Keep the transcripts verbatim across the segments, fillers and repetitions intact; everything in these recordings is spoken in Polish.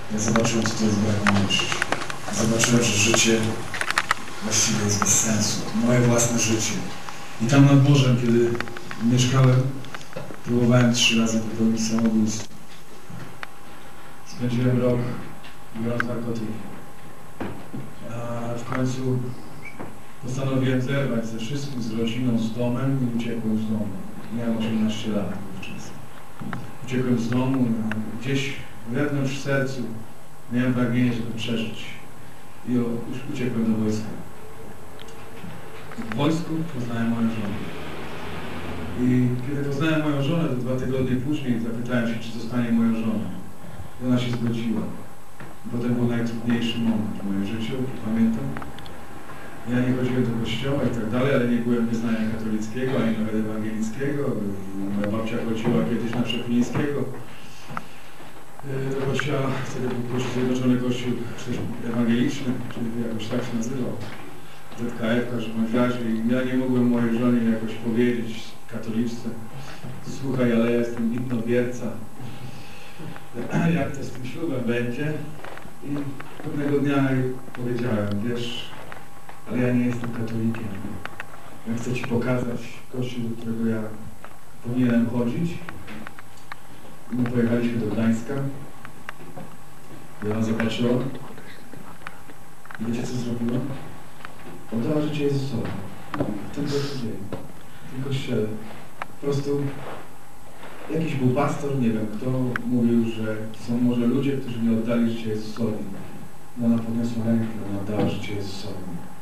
Ja zobaczyłem, co to jest brak miłości. Zobaczyłem, że życie właściwie jest bez sensu. Moje własne życie. I tam nad morzem, kiedy mieszkałem, próbowałem trzy razy popełnić samobójstwo. Spędziłem rok biorąc narkotyki. A w końcu postanowiłem zerwać ze wszystkim, z rodziną, z domem i uciekłem z domu. Miałem osiemnaście lat wówczas. Uciekłem z domu, gdzieś wewnątrz w sercu miałem pragnienie, żeby przeżyć. I już uciekłem do wojska. W wojsku poznałem moją żonę. I kiedy poznałem moją żonę, to dwa tygodnie później zapytałem się, czy zostanie moją żoną. I ona się zgodziła. I potem był najtrudniejszy moment w moim życiu, pamiętam. Ja nie chodziłem do kościoła i tak dalej, ale nie byłem wyznania katolickiego, ani nawet ewangelickiego. Moja babcia chodziła kiedyś na Przepińskiego do kościoła, wtedy był Kościół Zjednoczony Kościół Ewangeliczny, czyli jakoś tak się nazywał. Z K F w każdym razie. I ja nie mogłem mojej żonie jakoś powiedzieć katoliczce: słuchaj, ale ja jestem widnowierca. Jak to z tym ślubem będzie? I pewnego dnia jej powiedziałem: wiesz, ale ja nie jestem katolikiem. Ja chcę ci pokazać kościół, do którego ja powinienem chodzić. I my pojechaliśmy do Gdańska. I ona zobaczyła. I wiecie, co zrobiła? Oddała życie Jezusowi. W tym dzieje. W tym kościele. Po prostu jakiś był pastor, nie wiem kto, mówił, że są może ludzie, którzy nie oddali życia Jezusowi. I ona podniosła rękę, ona oddała życie Jezusowi.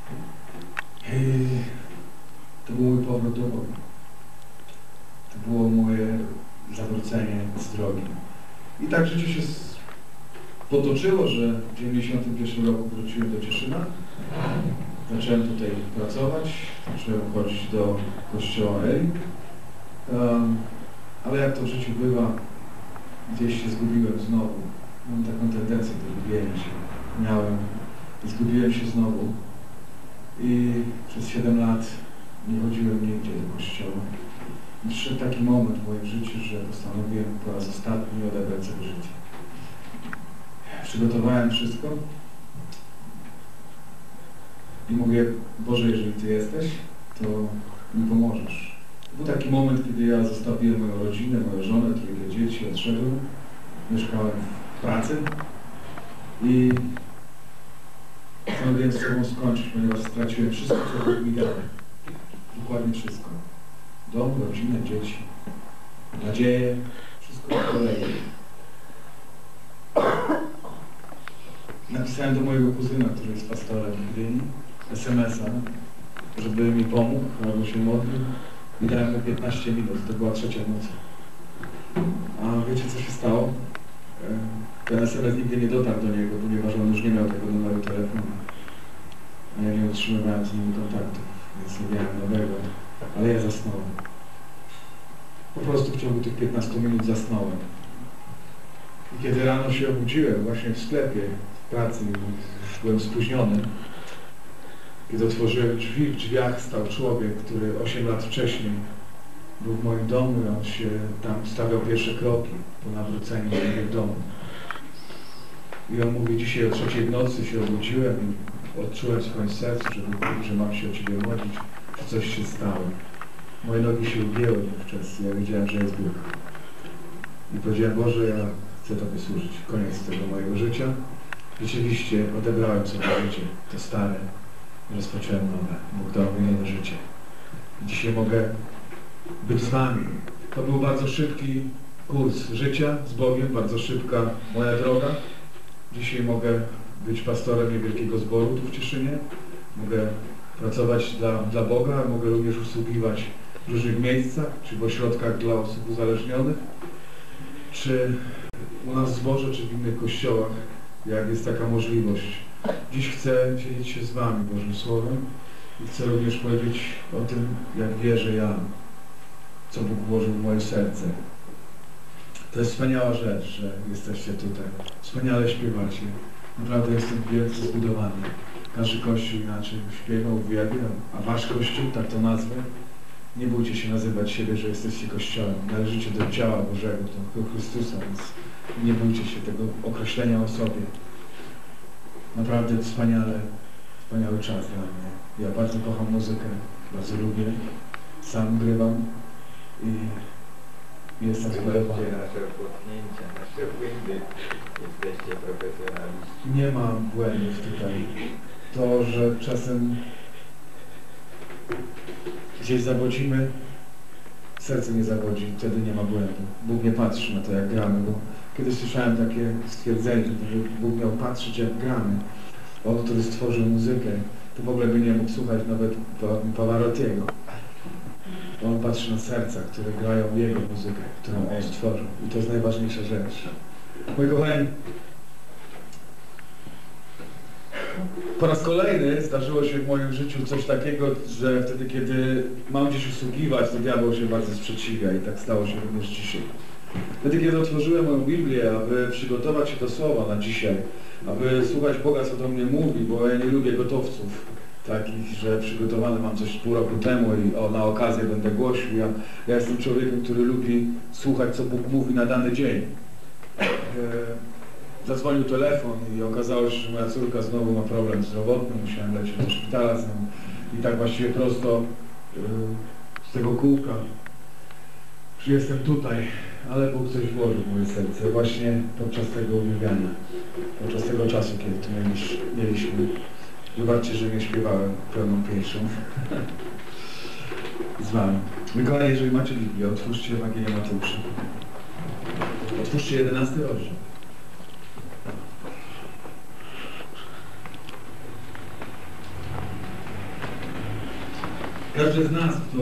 I to był mój powrót do Boga. To było moje zawrócenie z drogi. I tak życie się potoczyło, że w dziewięćdziesiątym pierwszym roku wróciłem do Cieszyna. Zacząłem tutaj pracować, zacząłem chodzić do kościoła Eli. Um, ale jak to w życiu bywa, gdzieś się zgubiłem znowu. Mam taką tendencję do gubienia się. Miałem i zgubiłem się znowu. I przez siedem lat nie chodziłem nigdzie do kościoła. I przyszedł taki moment w moim życiu, że postanowiłem po raz ostatni odebrać sobie życie. Przygotowałem wszystko i mówię: Boże, jeżeli Ty jesteś, to mi pomożesz. Był taki moment, kiedy ja zostawiłem moją rodzinę, moją żonę, trójkę dzieci, odszedłem. Mieszkałem w pracy i postanowiłem z sobą skończyć, ponieważ straciłem wszystko, co Bóg mi dał. Dokładnie wszystko. Dom, rodzinę, dzieci, nadzieję, wszystko po kolei. Napisałem do mojego kuzyna, który jest pastorem w Gdyni, es em es a, żeby mi pomógł, albo się modlił. I dałem mu piętnaście minut, to była trzecia nocy. A wiecie, co się stało? Ten es em es nigdy nie dotarł do niego, ponieważ on już nie miał tego numeru telefonu. A ja nie utrzymywałem z nim kontaktów, więc nie miałem nowego. Ale ja zasnąłem. Po prostu w ciągu tych piętnastu minut zasnąłem. I kiedy rano się obudziłem, właśnie w sklepie, w pracy, już byłem spóźniony. Kiedy otworzyłem drzwi, w drzwiach stał człowiek, który osiem lat wcześniej był w moim domu i on się tam stawiał pierwsze kroki po nawróceniu do mnie w domu. I on mówi: dzisiaj o trzeciej w nocy się obudziłem i odczułem w swoim sercu, że, że mam się o Ciebie modlić, że coś się stało. Moje nogi się ugięły wówczas, ja wiedziałem, że jest Bóg. I powiedziałem: Boże, ja chcę Tobie służyć. Koniec tego mojego życia. Rzeczywiście odebrałem sobie życie, to stare. Rozpocząłem nowe. Bóg dał mi nowe życie. Dzisiaj mogę być z Wami. To był bardzo szybki kurs życia z Bogiem, bardzo szybka moja droga. Dzisiaj mogę być pastorem niewielkiego zboru tu w Cieszynie. Mogę pracować dla, dla Boga, mogę również usługiwać w różnych miejscach, czy w ośrodkach dla osób uzależnionych, czy u nas w zborze, czy w innych kościołach, jak jest taka możliwość. Dziś chcę dzielić się z Wami Bożym Słowem i chcę również powiedzieć o tym, jak wierzę ja, co Bóg włożył w moje serce. To jest wspaniała rzecz, że jesteście tutaj. Wspaniale śpiewacie. Naprawdę jestem wielce zbudowany. Każdy kościół inaczej śpiewał, uwielbiał, a Wasz kościół, tak to nazwę, nie bójcie się nazywać siebie, że jesteście kościołem. Należycie do ciała Bożego, do Chrystusa, więc Nie bójcie się tego określenia o sobie. Naprawdę wspaniale, wspaniały czas dla mnie. Ja bardzo kocham muzykę, bardzo lubię, sam grywam i jestem spodobany. Nasze potknięcia, nasze błędy, jesteście profesjonaliści. Nie ma błędów tutaj. To, że czasem gdzieś zawodzimy, serce nie zawodzi, wtedy nie ma błędu. Bóg nie patrzy na to, jak gramy, bo kiedyś słyszałem takie stwierdzenie, że Bóg miał patrzeć, jak gramy. On, który stworzył muzykę, to w ogóle by nie mógł słuchać nawet Pavarottiego. On patrzy na serca, które grają Jego muzykę, którą On stworzył. I to jest najważniejsza rzecz. Moi kochani, po raz kolejny zdarzyło się w moim życiu coś takiego, że wtedy, kiedy mam gdzieś usługiwać, to diabeł się bardzo sprzeciwia i tak stało się również dzisiaj. Wtedy, kiedy otworzyłem moją Biblię, aby przygotować się do słowa na dzisiaj, aby słuchać Boga, co do mnie mówi, bo ja nie lubię gotowców takich, że przygotowany mam coś pół roku temu i o, na okazję będę głosił. Ja, ja jestem człowiekiem, który lubi słuchać, co Bóg mówi na dany dzień. E, zadzwonił telefon i okazało się, że moja córka znowu ma problem zdrowotny, musiałem lecieć do szpitala z nią i tak właściwie prosto e, z tego kółka jestem tutaj, ale Bóg coś włożył w moje serce właśnie podczas tego uwielbiania, podczas tego czasu, kiedy tu mieliśmy. Wybaczcie, że nie śpiewałem pełną pieśnią z wami. Mikołaj, jeżeli macie Biblię, otwórzcie Ewangelię Mateusza. Otwórzcie jedenasty rozdział. Każdy z nas, kto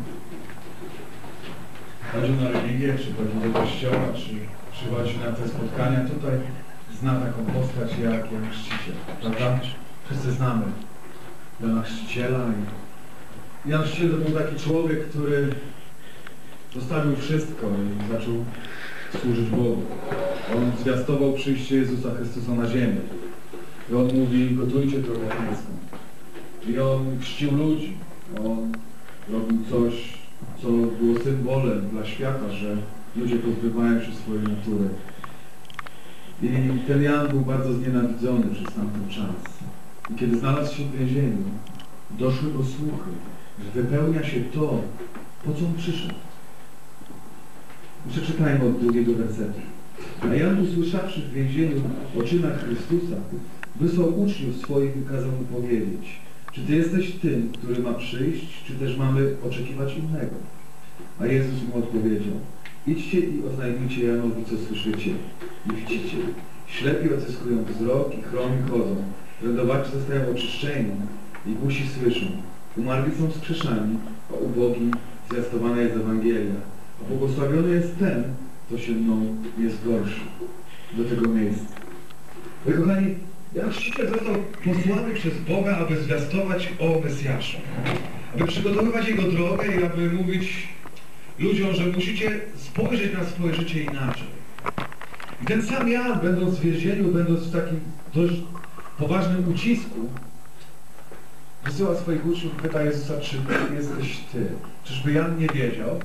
chodził na religię, czy chodził do kościoła, czy przychodzi na te spotkania tutaj, zna taką postać jak Jan Chrzciciel, prawda? Wszyscy znamy Jana Chrzciciela. I Jan Chrzciciel to był taki człowiek, który zostawił wszystko i zaczął służyć Bogu. On zwiastował przyjście Jezusa Chrystusa na ziemię. I on mówi, gotujcie drogę pańską. I on chrzcił ludzi. On robił coś, co było symbolem dla świata, że ludzie pozbywają się swojej natury. I ten Jan był bardzo znienawidzony przez tamten czas. I kiedy znalazł się w więzieniu, doszły go słuchy, że wypełnia się to, po co on przyszedł. Przeczytajmy od drugiego wersetu. A Jan, usłyszawszy w więzieniu o czynach Chrystusa, wysłał uczniów swoich i kazał mu powiedzieć: czy Ty jesteś tym, który ma przyjść, czy też mamy oczekiwać innego? A Jezus mu odpowiedział: idźcie i oznajmijcie Janowi, co słyszycie i widzicie. Ślepi odzyskują wzrok i chromi chodzą, wędrowaci zostają oczyszczeni i głusi słyszą. Umarli są wskrzeszani, a ubogim zwiastowana jest Ewangelia. A błogosławiony jest ten, kto się mną nie zgorszy do tego miejsca. Moi kochani, Jan Chrzciciel został posłany przez Boga, aby zwiastować o Mesjaszu, aby przygotowywać Jego drogę i aby mówić ludziom, że musicie spojrzeć na swoje życie inaczej. I ten sam Jan, będąc w więzieniu, będąc w takim dość poważnym ucisku, wysyła swoich uczniów i pyta Jezusa, czy Ty jesteś Ty? Czyżby Jan nie wiedział?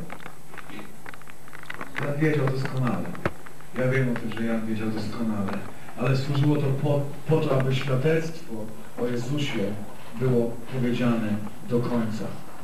Jan wiedział doskonale. Ja wiem o tym, że Jan wiedział doskonale. Ale służyło to po, po to, aby świadectwo o Jezusie było powiedziane do końca.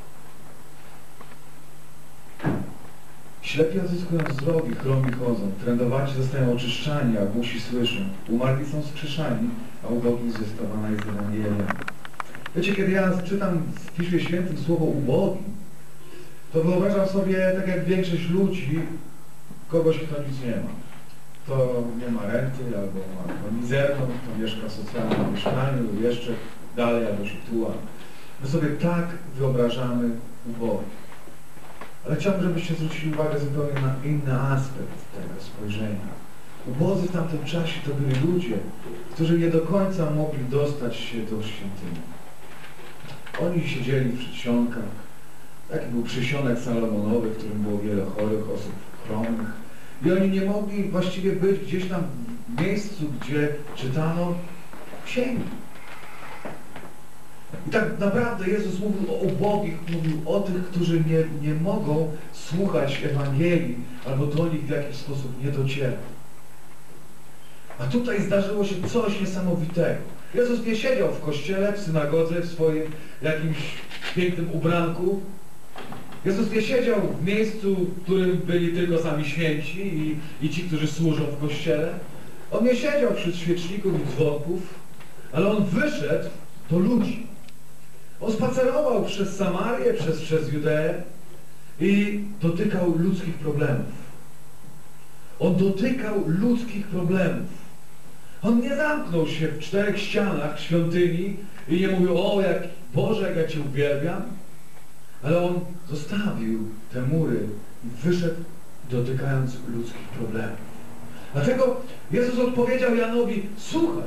Ślepi odzyskują wzrok i chromi chodzą, trędowaci zostają oczyszczani, a głusi słyszą. Umarli są wskrzeszani, a ubogim zwiastowana jest Ewangelia. Wiecie, kiedy ja czytam w Piśmie Świętym słowo ubogim, to wyobrażam sobie, tak jak większość ludzi, kogoś, kto nic nie ma. Kto nie ma renty, albo ma mizerną, kto mieszka w socjalnym mieszkaniu, lub jeszcze dalej, albo się tuła. My sobie tak wyobrażamy ubogich. Ale chciałbym, żebyście zwrócili uwagę zupełnie na inny aspekt tego spojrzenia. Ubodzy w tamtym czasie to byli ludzie, którzy nie do końca mogli dostać się do świątyni. Oni siedzieli w przedsionkach. Taki był przysionek Salomonowy, w którym było wiele chorych osób, chromych. I oni nie mogli właściwie być gdzieś tam w miejscu, gdzie czytano księgi. I tak naprawdę Jezus mówił o ubogich, mówił o tych, którzy nie, nie mogą słuchać Ewangelii, albo do nich w jakiś sposób nie dociera. A tutaj zdarzyło się coś niesamowitego. Jezus nie siedział w kościele, w synagodze, w swoim jakimś pięknym ubranku. Jezus nie siedział w miejscu, w którym byli tylko sami święci i, i ci, którzy służą w kościele. On nie siedział wśród świeczników i dzwonków, ale on wyszedł do ludzi. On spacerował przez Samarię, przez, przez Judeę i dotykał ludzkich problemów. On dotykał ludzkich problemów. On nie zamknął się w czterech ścianach świątyni i nie mówił: o, jak Boże, jak ja Cię uwielbiam. Ale on zostawił te mury i wyszedł, dotykając ludzkich problemów. Dlatego Jezus odpowiedział Janowi: słuchaj,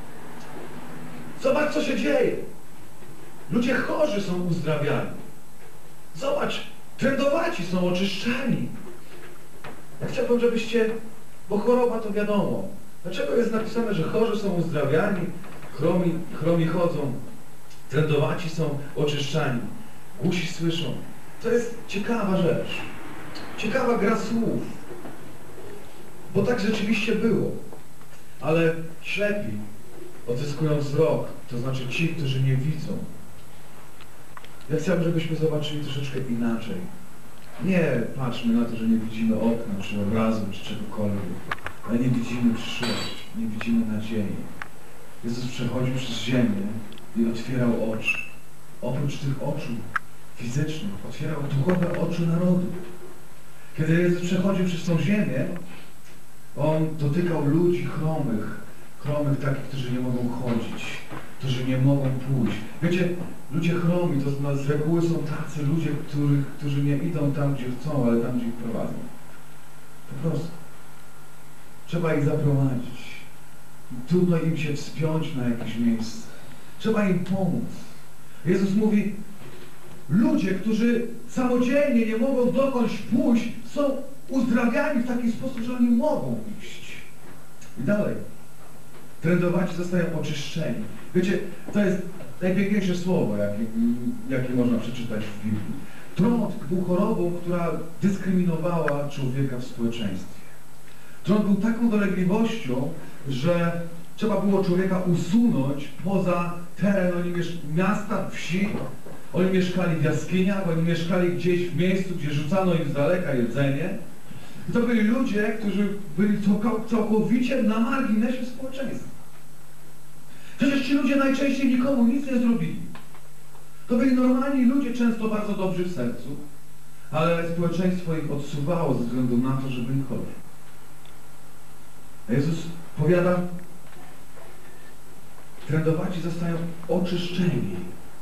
zobacz, co się dzieje. Ludzie chorzy są uzdrawiani. Zobacz, trędowaci są oczyszczani. Ja chciałbym, żebyście, bo choroba to wiadomo. Dlaczego jest napisane, że chorzy są uzdrawiani, chromi, chromi chodzą, trędowaci są oczyszczani, głusi słyszą. To jest ciekawa rzecz. Ciekawa gra słów. Bo tak rzeczywiście było. Ale ślepi odzyskują wzrok, to znaczy ci, którzy nie widzą. Ja chciałbym, żebyśmy zobaczyli troszeczkę inaczej. Nie patrzmy na to, że nie widzimy okna, czy obrazu, czy czegokolwiek, ale nie widzimy przyszłości, nie widzimy nadziei. Jezus przechodził przez ziemię i otwierał oczy. Oprócz tych oczu fizycznych, otwierał duchowe oczy narodu. Kiedy Jezus przechodził przez tą ziemię, On dotykał ludzi chromych, chromych takich, którzy nie mogą chodzić, którzy nie mogą pójść. Wiecie, ludzie chromi to z reguły są tacy ludzie, których, którzy nie idą tam, gdzie chcą, ale tam, gdzie ich prowadzą. Po prostu. Trzeba ich zaprowadzić. Trudno im się wspiąć na jakieś miejsce. Trzeba im pomóc. Jezus mówi: ludzie, którzy samodzielnie nie mogą dokądś pójść, są uzdrawiani w taki sposób, że oni mogą iść. I dalej. Trędowaci zostają oczyszczeni. Wiecie, to jest najpiękniejsze słowo, jakie, jakie można przeczytać w Biblii. Trąd był chorobą, która dyskryminowała człowieka w społeczeństwie. Trąd był taką dolegliwością, że trzeba było człowieka usunąć poza teren. Oni miesz miasta, wsi, oni mieszkali w jaskiniach, oni mieszkali gdzieś w miejscu, gdzie rzucano im z daleka jedzenie. I to byli ludzie, którzy byli całkowicie na marginesie społeczeństwa. Przecież ci ludzie najczęściej nikomu nic nie zrobili. To byli normalni ludzie, często bardzo dobrzy w sercu, ale społeczeństwo ich odsuwało ze względu na to, że byli chorzy. A Jezus powiada: trędowaci zostają oczyszczeni.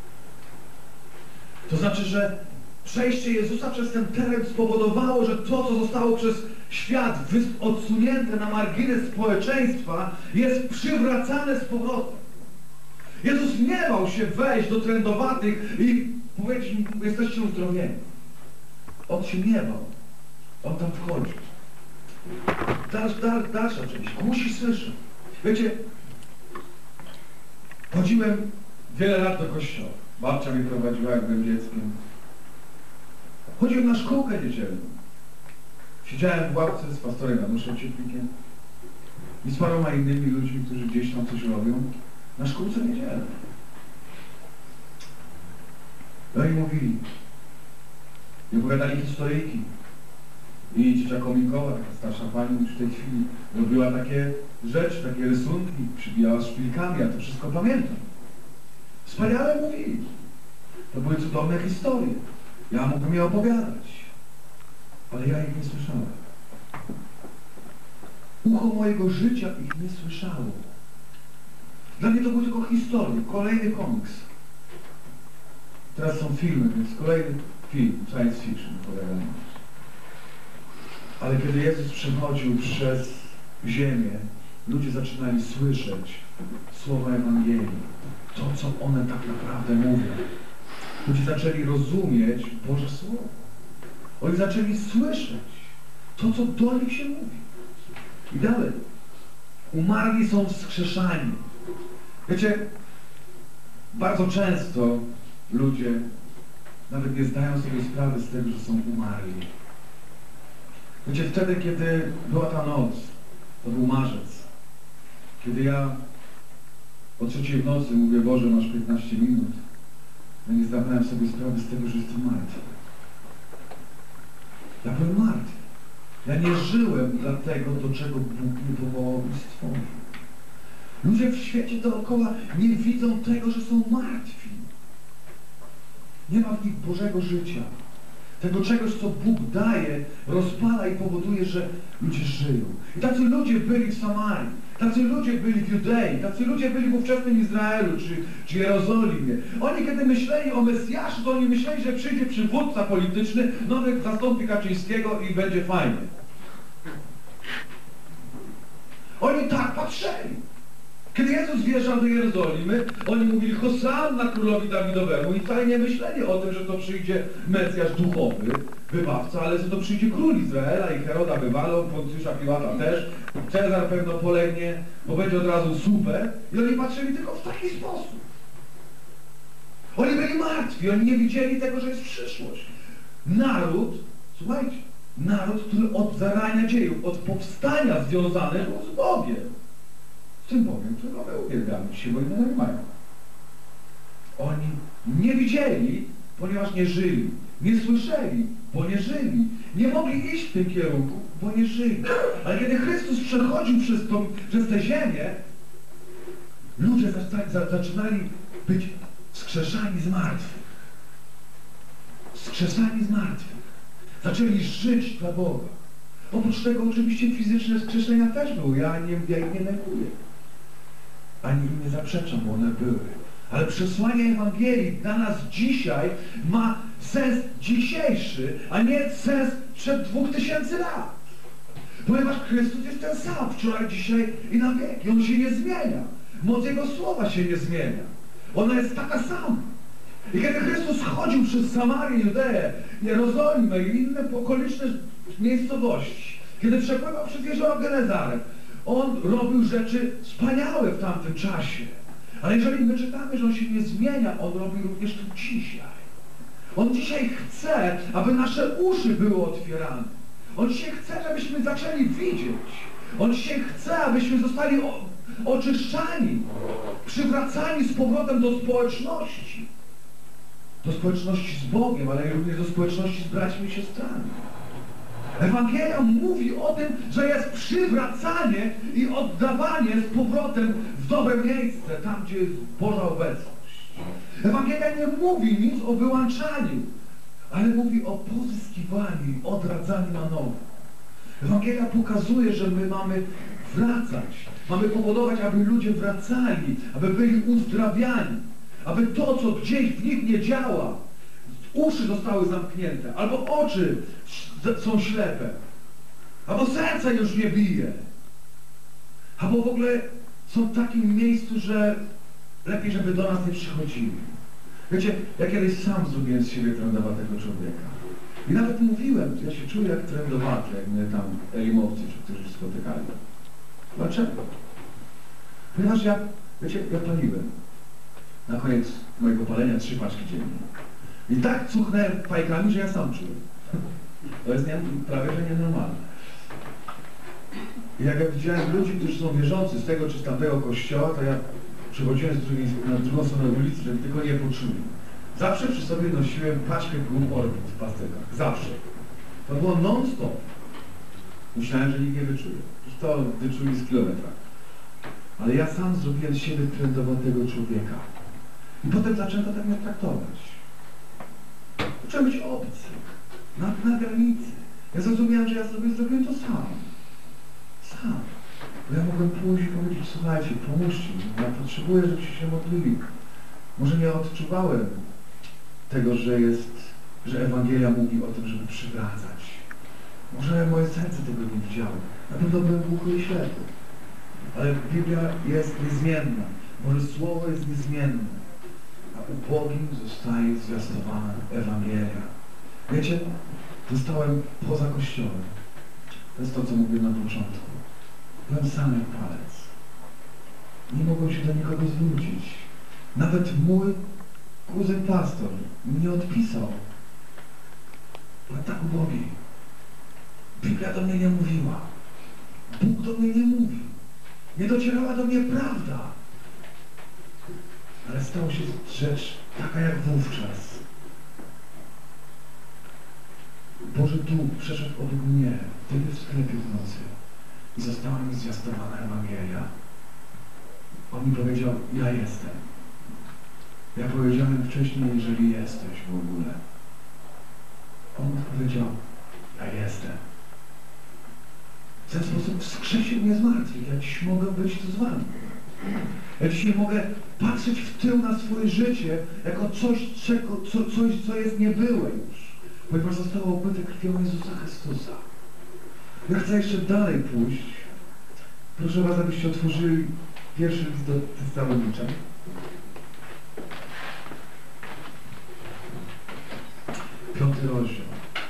To znaczy, że przejście Jezusa przez ten teren spowodowało, że to, co zostało przez świat odsunięte na margines społeczeństwa, jest przywracane z powrotem. Jezus nie bał się wejść do trędowatych i powiedzieć im: jesteście uzdrowieni. On się nie bał. On tam wchodzi. Dalsza, dal, dalsza część. Głusi słyszą. Wiecie, chodziłem wiele lat do kościoła. Babcia mnie prowadziła, jak byłem dzieckiem. Chodziłem na szkółkę niedzielną. Siedziałem w ławce z pastorem Januszem Ciepnikiem i z paroma innymi ludźmi, którzy gdzieś tam coś robią, na szkółce niedzielnej. No i mówili. I opowiadali historyjki. I ciocia Komikowa, taka starsza pani już w tej chwili, robiła takie rzeczy, takie rysunki, przybijała szpilkami, ja to wszystko pamiętam. Wspaniale mówili. To były cudowne historie. Ja mógłbym je opowiadać, ale ja ich nie słyszałem. Ucho mojego życia ich nie słyszało. Dla mnie to był tylko historia, kolejny komiks. Teraz są filmy, więc kolejny film, science fiction opowiadany. Ale kiedy Jezus przechodził przez ziemię, ludzie zaczynali słyszeć słowa Ewangelii. To, co one tak naprawdę mówią. Ludzie zaczęli rozumieć Boże Słowo. Oni zaczęli słyszeć to, co do nich się mówi. I dalej. Umarli są wskrzeszani. Wiecie, bardzo często ludzie nawet nie zdają sobie sprawy z tego, że są umarli. Wiecie, wtedy, kiedy była ta noc, to był marzec, Kiedy ja o trzeciej w nocy mówię, Boże, masz piętnaście minut, ja nie zdawałem sobie sprawy z tego, że jestem martwy. Ja byłem martwy. Ja nie żyłem dla tego, do czego Bóg mnie powołał i stworzył. Ludzie w świecie dookoła nie widzą tego, że są martwi. Nie ma w nich Bożego życia. Tego czegoś, co Bóg daje, rozpala i powoduje, że ludzie żyją. I tacy ludzie byli w Samarii, tacy ludzie byli w Judei, tacy ludzie byli w ówczesnym Izraelu czy, czy Jerozolimie. Oni kiedy myśleli o Mesjaszu, to oni myśleli, że przyjdzie przywódca polityczny, nowy zastąpi Kaczyńskiego i będzie fajnie. Oni tak patrzyli. Kiedy Jezus wjeżdżał do Jerozolimy, oni mówili Hosanna królowi Dawidowemu i wcale nie myśleli o tym, że to przyjdzie Mesjasz duchowy, wybawca, ale że to przyjdzie król Izraela i Heroda wywalą, Poncjusza Piłata też, Cezar pewno polegnie, bo będzie od razu super i oni patrzyli tylko w taki sposób. Oni byli martwi, oni nie widzieli tego, że jest przyszłość. Naród, słuchajcie, naród, który od zarania dziejów, od powstania związany był z Bogiem. Z tym Bogiem, którego my uwielbiamy dzisiaj, bo innego nie mają. Oni nie widzieli, ponieważ nie żyli. Nie słyszeli, bo nie żyli. Nie mogli iść w tym kierunku, bo nie żyli. Ale kiedy Chrystus przechodził przez, to, przez tę ziemię, ludzie zaczynali, zaczynali być wskrzeszani z martwych. Wskrzeszani z martwych. Zaczęli żyć dla Boga. Oprócz tego oczywiście fizyczne wskrzeszenia też były. Ja, nie, ja ich nie neguję. Ani im nie zaprzeczam, bo one były. Ale przesłanie Ewangelii dla nas dzisiaj ma sens dzisiejszy, a nie sens przed dwóch tysięcy lat. Ponieważ Chrystus jest ten sam, wczoraj, dzisiaj i na wieki. On się nie zmienia. Moc Jego słowa się nie zmienia. Ona jest taka sama. I kiedy Chrystus chodził przez Samarię, Judeę, Jerozolimę i inne okoliczne miejscowości, kiedy przepływał przez jezioro Genezaret, On robił rzeczy wspaniałe w tamtym czasie. Ale jeżeli my czytamy, że On się nie zmienia, On robi również to dzisiaj. On dzisiaj chce, aby nasze uszy były otwierane. On dzisiaj chce, żebyśmy zaczęli widzieć. On dzisiaj chce, abyśmy zostali o, oczyszczani, przywracani z powrotem do społeczności. Do społeczności z Bogiem, ale również do społeczności z braćmi i siostrami. Ewangelia mówi o tym, że jest przywracanie i oddawanie z powrotem w dobre miejsce, tam gdzie jest Boża obecność. Ewangelia nie mówi nic o wyłączaniu, ale mówi o pozyskiwaniu i odradzaniu na nowo. Ewangelia pokazuje, że my mamy wracać, mamy powodować, aby ludzie wracali, aby byli uzdrawiani, aby to, co gdzieś w nich nie działa, uszy zostały zamknięte, albo oczy są ślepe, albo serce już nie bije, albo w ogóle są w takim miejscu, że lepiej, żeby do nas nie przychodzili. Wiecie, ja kiedyś sam zrobiłem z siebie trędowatego człowieka. I nawet mówiłem, ja się czuję jak trędowaty, jak mnie tam elimowcy, którzy spotykali. Dlaczego? Ponieważ ja, wiecie, ja paliłem. Na koniec mojego palenia trzy paczki dziennie. I tak cuchnąłem fajkami, że ja sam czułem. To jest nie, prawie, że nienormalne. I jak ja widziałem ludzi, którzy są wierzący z tego czy z tamtego kościoła, to ja przechodziłem z drugiej, na drugą stronę ulicy, żeby tylko nie poczuli. Zawsze przy sobie nosiłem paczkę gum Orbit w pastykach. Zawsze. To było non-stop. Myślałem, że nikt nie wyczuje. Przecież to wyczuli z kilometra. Ale ja sam zrobiłem z siebie trendowatego człowieka. I potem zaczęto tak mnie traktować. Zacząłem być obcy. Na, na granicy. Ja zrozumiałem, że ja sobie zrobiłem to sam. Sam. Bo ja mogłem pójść i powiedzieć, słuchajcie, pomóżcie mi. Ja potrzebuję, żebyście się modlili. Może nie odczuwałem tego, że jest, że Ewangelia mówi o tym, żeby przywracać. Może moje serce tego nie widziało. Na pewno byłem głuchy i ślepy. Ale Biblia jest niezmienna. Boże Słowo jest niezmienne. A ubogim zostaje zwiastowana Ewangelia. Wiecie, zostałem poza Kościołem. To jest to, co mówiłem na początku. Byłem sam jak palec. Nie mogłem się do nikogo zwrócić. Nawet mój kuzyn pastor mnie odpisał. Byłem tak ubogi. Biblia do mnie nie mówiła. Bóg do mnie nie mówił. Nie docierała do mnie prawda. Ale stała się rzecz taka jak wówczas. Boży Duch przeszedł obok mnie, wtedy w sklepie w nocy i została mi zwiastowana Ewangelia. On mi powiedział, ja jestem. Ja powiedziałem wcześniej, jeżeli jesteś w ogóle. On powiedział, ja jestem. W ten sposób wskrzesił mnie z martwych. Ja dziś mogę być tu z wami. Ja dzisiaj mogę patrzeć w tył na swoje życie jako coś, czego, co, coś, co jest niebyłe już. Ponieważ zostało okryte krwią Jezusa Chrystusa. Ja chcę jeszcze dalej pójść. Proszę was, abyście otworzyli pierwszy list do Tesaloniczan. Piąty rozdział.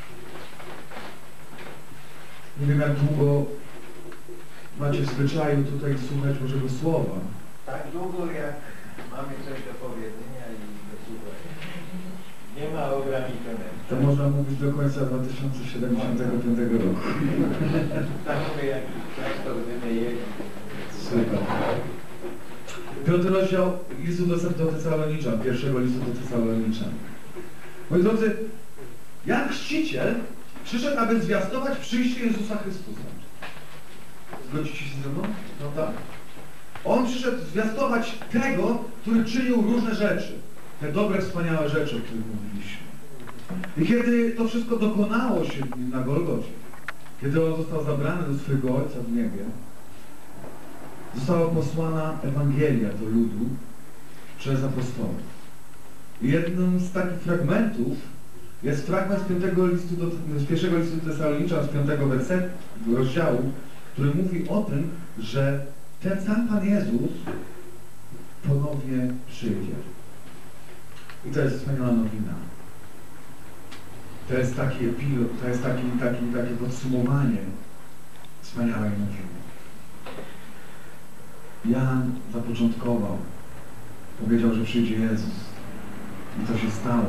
Nie wiem, jak długo macie w zwyczaju tutaj słuchać Bożego Słowa. Tak długo, jak mamy coś do powiedzenia i do słuchania. Nie ma ograniczonego. To można mówić do końca dwa tysiące siedemdziesiątego piątego roku. Tak mówię, jak czas to będziemy jeździć. Super. Piąty rozdział listu do, do Tesaloniczan, pierwszego listu do Tesaloniczan. Moi drodzy, jak chrzciciel przyszedł, aby zwiastować przyjście Jezusa Chrystusa. Zgodzicie się ze mną? No tak. On przyszedł zwiastować tego, który czynił różne rzeczy. Te dobre, wspaniałe rzeczy, o których mówiliśmy. I kiedy to wszystko dokonało się na Golgocie, kiedy on został zabrany do swojego Ojca w niebie, została posłana Ewangelia do ludu przez apostołów. I jednym z takich fragmentów jest fragment z, piątego listu do, z pierwszego listu do Tesaloniczan, z piątego wersetu, rozdziału, który mówi o tym, że ten sam Pan Jezus ponownie przyjdzie. I to jest wspaniała nowina. To jest taki epilog, to jest taki, taki, takie podsumowanie wspaniałej nowiny. Jan zapoczątkował, powiedział, że przyjdzie Jezus. I to się stało.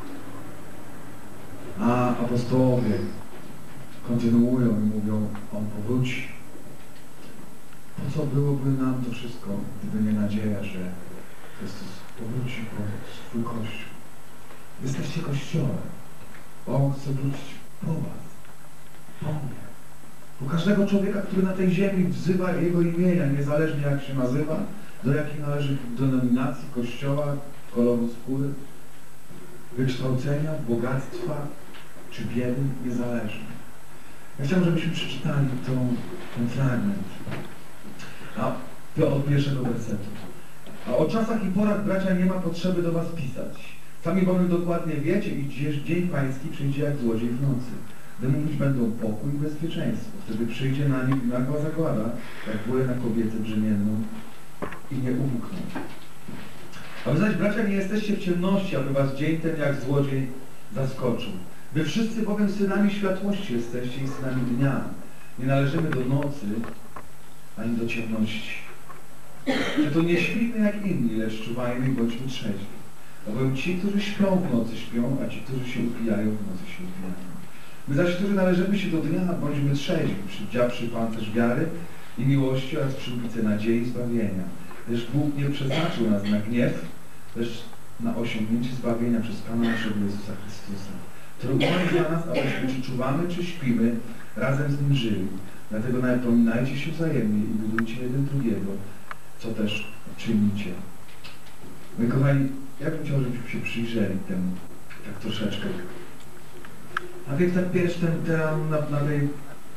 A apostołowie kontynuują i mówią, On powróci. Po co byłoby nam to wszystko, gdyby nie nadzieja, że Chrystus powróci po swój Kościół. Jesteście Kościołem. On chce wrócić po was. Po mnie. Po każdego człowieka, który na tej ziemi wzywa Jego imienia, niezależnie jak się nazywa, do jakiej należy denominacji, kościoła, koloru skóry, wykształcenia, bogactwa czy biedy, niezależnie. Ja chciałbym, żebyśmy przeczytali tą, ten fragment. A od pierwszego wersetu. A o czasach i porach, bracia, nie ma potrzeby do was pisać. Sami bowiem dokładnie wiecie, iż dzień pański przyjdzie jak złodziej w nocy. Gdy mówić będą pokój i bezpieczeństwo. Wtedy przyjdzie na nich nagła zagłada, jak bóle na kobietę brzemienną i nie umkną. A wy zaś, bracia, nie jesteście w ciemności, aby was dzień ten jak złodziej zaskoczył. Wy wszyscy bowiem synami światłości jesteście i synami dnia. Nie należymy do nocy, ani do ciemności. Że to nie śpimy jak inni, lecz czuwajmy i bądźmy trzeźwi. Bowiem ci, którzy śpią w nocy śpią, a ci, którzy się upijają w nocy się upijają. My zaś, którzy należymy się do dnia, bądźmy trzeźwi, przywdziawszy pancerz wiary i miłości oraz przyłbicę nadziei i zbawienia. Lecz Bóg nie przeznaczył nas na gniew, lecz na osiągnięcie zbawienia przez Pana naszego Jezusa Chrystusa, który umarł dla nas, abyśmy czy czuwamy, czy śpimy, razem z Nim żyli. Dlatego napominajcie się wzajemnie i budujcie jeden drugiego, co też czynicie. Moi kochani, ja bym chciał, żebyśmy się przyjrzeli temu tak troszeczkę. A więc tak pierwszy ten, ten, na, na tej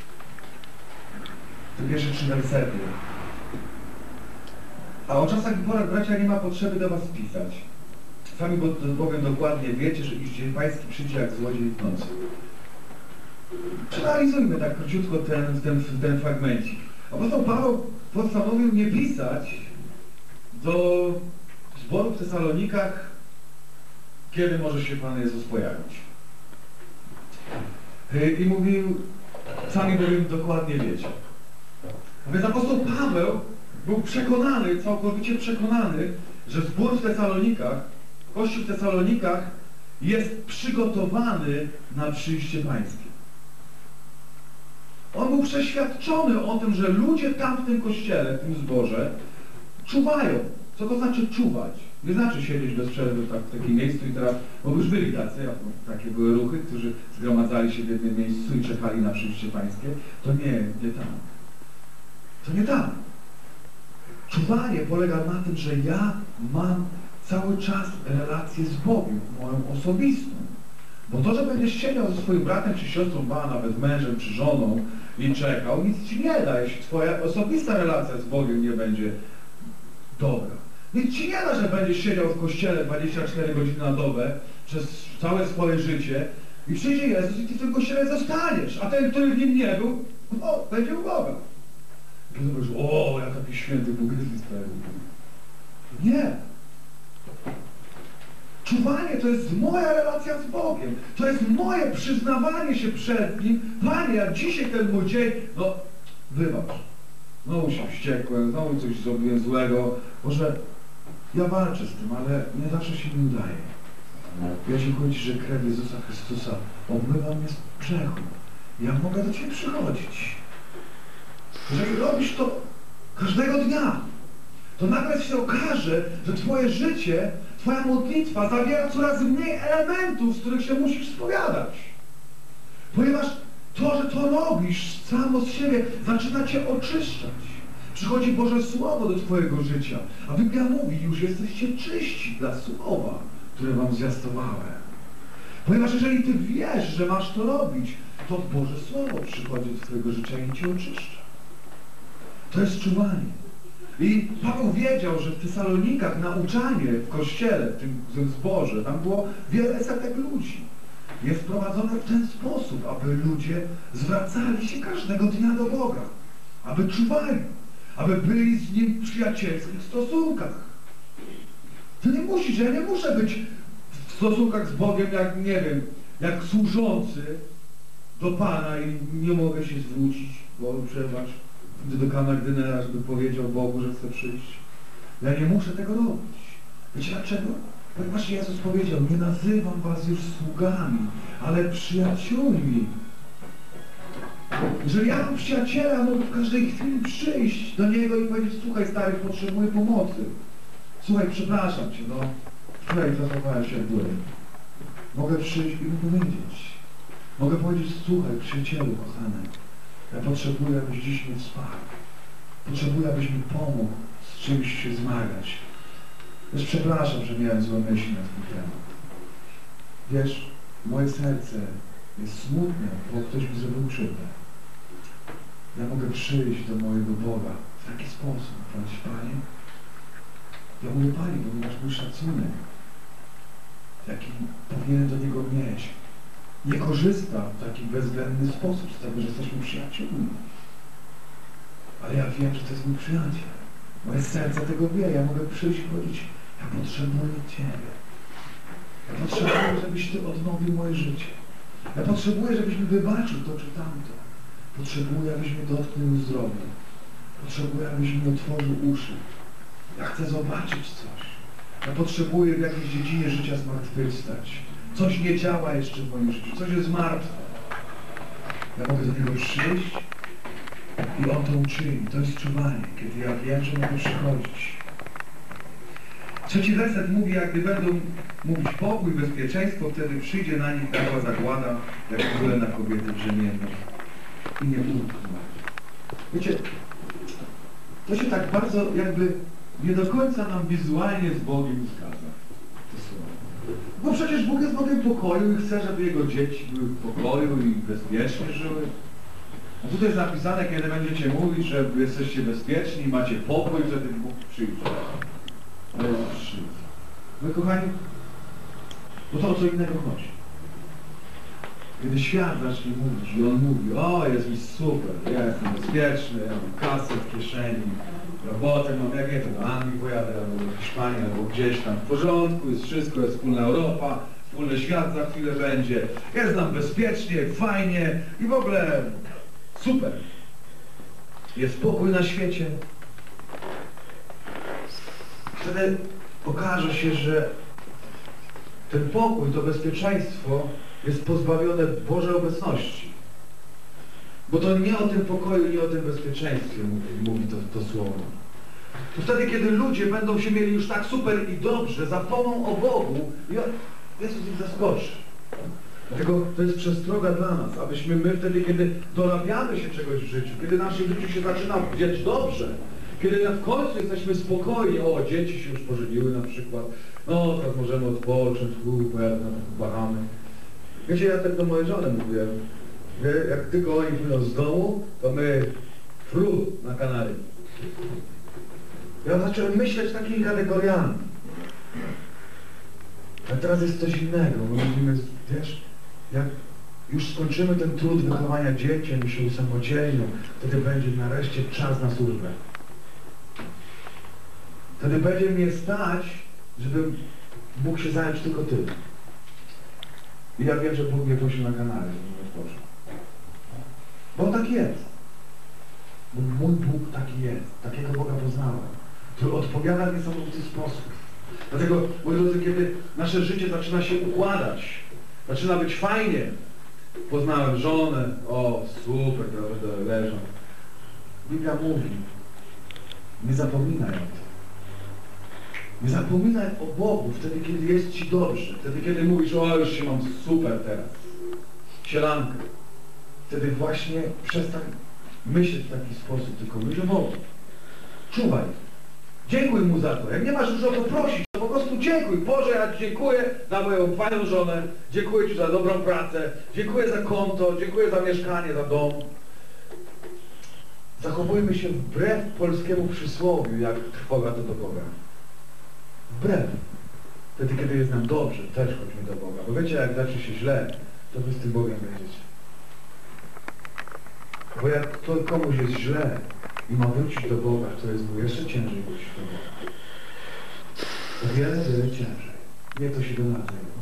te pierwsze trzy wersety. A o czasach i porach, bracia, nie ma potrzeby do was pisać. Sami bowiem dokładnie wiecie, że iż dzień pański przyjdzie jak złodziej w nocy. Przeanalizujmy tak króciutko ten, ten, ten fragmencik. Apostoł Paweł postanowił nie pisać do zboru w Tesalonikach, kiedy może się Pan Jezus pojawić. I mówił, sami bowiem dokładnie wiecie. A więc apostoł Paweł był przekonany, całkowicie przekonany, że zbór w Tesalonikach, Kościół w Tesalonikach jest przygotowany na przyjście Pańskie. On był przeświadczony o tym, że ludzie tam w tym kościele, w tym zborze czuwają. Co to znaczy czuwać? Nie znaczy siedzieć bez przerwy tak, w takim miejscu i teraz, bo już byli tacy, takie były ruchy, którzy zgromadzali się w jednym miejscu i czekali na przyjście pańskie. To nie, nie tam. To nie tam. Czuwanie polega na tym, że ja mam cały czas relację z Bogiem, moją osobistą. Bo to, że będziesz siedział ze swoim bratem czy siostrą, ba, nawet mężem czy żoną i czekał, nic ci nie da, jeśli twoja osobista relacja z Bogiem nie będzie dobra. Nic ci nie da, że będziesz siedział w kościele dwadzieścia cztery godziny na dobę przez całe swoje życie i przyjdzie Jezus i ty w tym kościele zostaniesz, a ten, który w nim nie był, o, będzie u Boga. I ty mówisz, o, jak taki święty Bóg jest Izraelu. Nie. Czuwanie to jest moja relacja z Bogiem. To jest moje przyznawanie się przed Nim. Panie, jak dzisiaj ten mój dzień, no wybacz. Znowu się wściekłem, znowu coś zrobiłem złego. Może ja walczę z tym, ale nie zawsze się mi udaje. Ja dziękuję Ci, że krew Jezusa Chrystusa obmywa mnie z grzechu. Ja mogę do Ciebie przychodzić. Jeżeli robisz to każdego dnia, to nagle się okaże, że Twoje życie, Twoja modlitwa zawiera coraz mniej elementów, z których się musisz spowiadać. Ponieważ to, że to robisz samo z siebie, zaczyna Cię oczyszczać. Przychodzi Boże Słowo do Twojego życia, a Biblia mówi, już jesteście czyści dla Słowa, które Wam zwiastowałem. Ponieważ jeżeli Ty wiesz, że masz to robić, to Boże Słowo przychodzi do Twojego życia i Cię oczyszcza. To jest czuwanie. I Paweł wiedział, że w Tesalonikach nauczanie w kościele, w tym zborze, tam było wiele setek ludzi. Jest prowadzone w ten sposób, aby ludzie zwracali się każdego dnia do Boga, aby czuwali, aby byli z Nim w przyjacielskich stosunkach. To nie musisz, ja nie muszę być w stosunkach z Bogiem jak, nie wiem, jak służący do Pana i nie mogę się zwrócić, bo przebacz, do kamerdynera, żeby powiedział Bogu, że chce przyjść. Ja nie muszę tego robić. Wiecie dlaczego? Ponieważ Jezus powiedział, nie nazywam was już sługami, ale przyjaciółmi. Jeżeli ja mam przyjaciela, mogę w każdej chwili przyjść do niego i powiedzieć, słuchaj stary, potrzebuję pomocy. Słuchaj, przepraszam cię, no. Wczoraj zachowałem się jak byłem. Mogę przyjść i mu powiedzieć. Mogę powiedzieć, słuchaj, przyjacielu kochany, ja potrzebuję, abyś dziś mnie wsparł. Potrzebuję, abyś mi pomógł z czymś się zmagać. Wiesz, przepraszam, że miałem złe myśli na ten temat. Wiesz, moje serce jest smutne, bo ktoś mi zrobił krzywdę. Ja mogę przyjść do mojego Boga w taki sposób. Powiedzieć, Panie, ja mówię, Panie, ponieważ mój szacunek, jaki powinienem do Niego mieć, nie korzysta w taki bezwzględny sposób z tego, że jesteśmy przyjaciółmi. Ale ja wiem, że to jest mój przyjaciel. Moje serce tego wie. Ja mogę przyjść i powiedzieć, ja potrzebuję Ciebie. Ja potrzebuję, żebyś Ty odnowił moje życie. Ja potrzebuję, żebyś mi wybaczył to czy tamto. Potrzebuję, abyś mnie dotknął i uzdrowił. Potrzebuję, abyś mi otworzył uszy. Ja chcę zobaczyć coś. Ja potrzebuję w jakiejś dziedzinie życia zmartwychwstać. Coś nie działa jeszcze w moim życiu. Coś jest martwe. Ja mogę do Niego przyjść i On to uczyni. To jest czuwanie, kiedy ja wiem, że mogę przychodzić. Trzeci werset mówi, jak gdy będą mówić pokój, bezpieczeństwo, wtedy przyjdzie na nich taka zagłada, jak w ogóle na kobiety brzemienne i nie umkną. Wiecie, to się tak bardzo jakby nie do końca nam wizualnie z Bogiem zgadza. To słowo. Bo przecież Bóg jest Bogiem pokoju i chce, żeby Jego dzieci były w pokoju i bezpiecznie żyły. A tutaj jest napisane, kiedy będziecie mówić, że jesteście bezpieczni i macie pokój, wtedy Bóg przyjdzie. Ale Jezus przyjdzie. No kochani, bo to o co innego chodzi. Kiedy świat zacznie mówić i on mówi, o jest mi super, ja jestem bezpieczny, ja mam kasę w kieszeni, robotę mam, jak nie to do Anglii pojadę, albo do Hiszpanii, albo gdzieś tam w porządku, jest wszystko, jest wspólna Europa, wspólny świat za chwilę będzie, jest nam bezpiecznie, fajnie i w ogóle super. Jest pokój na świecie. Wtedy okaże się, że ten pokój, to bezpieczeństwo jest pozbawione Bożej obecności. Bo to nie o tym pokoju, nie o tym bezpieczeństwie mówi, mówi to, to słowo. To wtedy, kiedy ludzie będą się mieli już tak super i dobrze, zapomną o Bogu i Jezus ich zaskoczy. Dlatego to jest przestroga dla nas, abyśmy my wtedy, kiedy dorabiamy się czegoś w życiu, kiedy naszym życiu się zaczyna dziać dobrze, kiedy w końcu jesteśmy spokojni, o, dzieci się już pożeniły na przykład, no teraz możemy odpocząć, chuj, pojadę na takie Bahamy. Wiecie, ja tak do mojej żony mówię, jak tylko oni pójdą z domu, to my fru na Kanary. Ja zacząłem myśleć takimi kategoriami. A teraz jest coś innego, bo mówimy, wiesz, jak już skończymy ten trud wychowania dzieci, oni się usamodzielnią, wtedy będzie nareszcie czas na służbę. Wtedy będzie mnie stać, żebym mógł się zająć tylko tym. I ja wiem, że Bóg mnie prosił na Kanary, żebym poszedł. Bo tak jest. Bo mój Bóg taki jest. Takiego Boga poznałem, który odpowiada w niesamowity sposób. Dlatego, moi drodzy, kiedy nasze życie zaczyna się układać, zaczyna być fajnie, poznałem żonę, o super, prawda, leżą. Biblia mówi, nie zapominaj o tym. Nie zapominaj o Bogu wtedy, kiedy jest Ci dobrze. Wtedy, kiedy mówisz, o już się mam super teraz. Sielankę. Wtedy właśnie przestań myśleć w taki sposób, tylko myśl o Bogu. Czuwaj. Dziękuj Mu za to. Jak nie masz już o to prosić, to po prostu dziękuj. Boże, ja Ci dziękuję za moją fajną żonę, dziękuję Ci za dobrą pracę, dziękuję za konto, dziękuję za mieszkanie, za dom. Zachowujmy się wbrew polskiemu przysłowiu, jak trwoga to do Boga. Wbrew. Wtedy, kiedy jest nam dobrze, też chodźmy do Boga. Bo wiecie, jak zacznie się źle, to Wy z tym Bogiem będziecie. Bo jak to komuś jest źle i ma wrócić do Boga, to jest mu jeszcze ciężej wrócić do Boga. O wiele, wiele ciężej. Nie to się do nas dzieje.